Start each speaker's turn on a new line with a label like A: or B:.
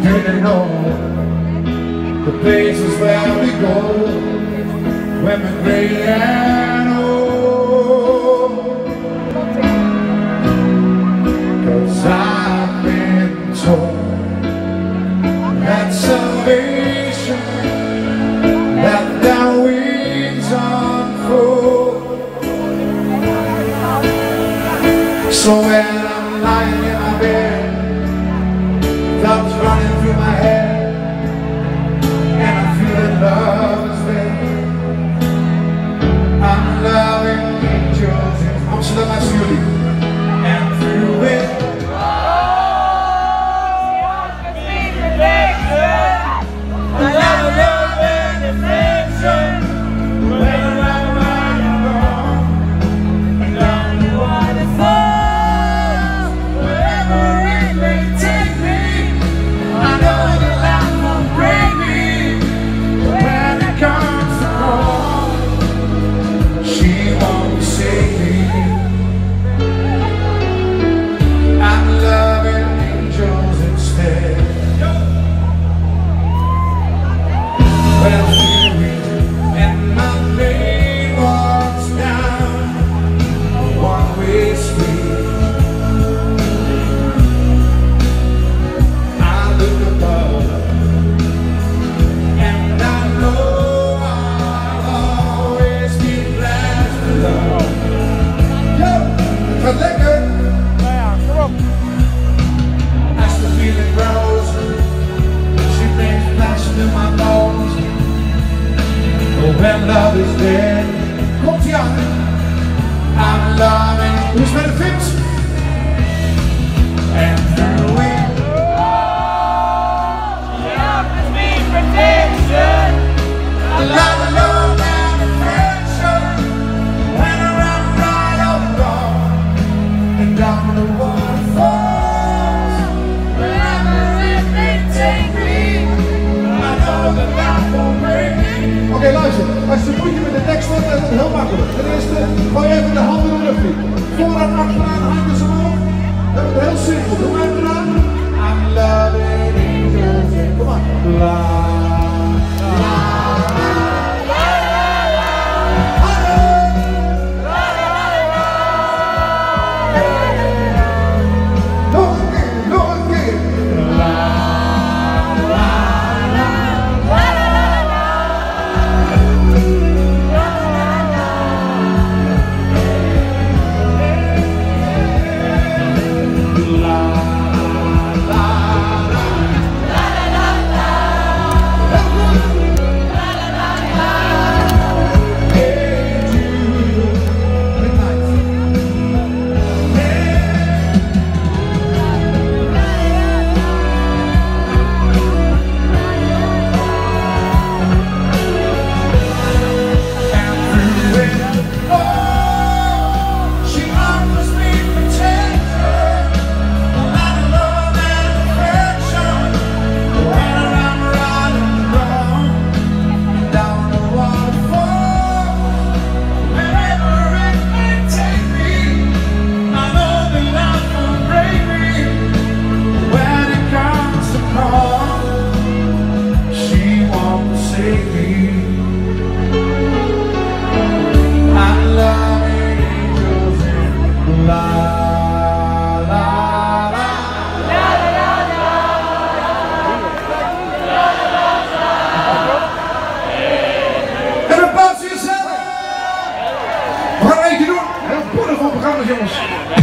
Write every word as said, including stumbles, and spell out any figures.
A: feeling home. The places where we go when we're great and old. 'Cause I've been told that salvation left our wings unfold. So when I'm lying in my bed, thoughts running through my head, and I feel that love is there. I'm loving angels in Amsterdam as jullie, and through it when love is dead. Komt ie aan. I'm loving. Who's met de fit? And through it she offers me protection. I love the love and affection. When I run right up wrong and down the waterfalls, wherever it may take me, I know that that won't break me. Oké, okay, luister. Als je moeite met de tekst wordt, dan is het heel makkelijk. Ten eerste, gooi even de handen in de lucht. Vooraan, achteraan, handen omhoog. Dat is heel simpel. Doe maar even aan. I'm loving angels. Kom maar. La, la, la, la, la, la. Nog een keer, nog een keer. La, la, la, la, la. Jongens.